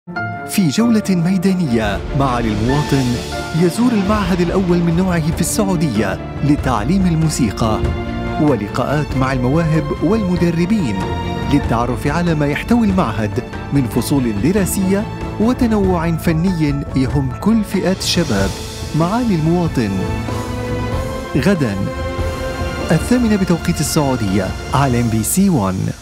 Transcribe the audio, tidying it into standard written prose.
في جولة ميدانية معالي المواطن يزور المعهد الأول من نوعه في السعودية لتعليم الموسيقى، ولقاءات مع المواهب والمدربين للتعرف على ما يحتوي المعهد من فصول دراسية وتنوع فني يهم كل فئات الشباب. معالي المواطن غداً 8:00 بتوقيت السعودية على MBC 1.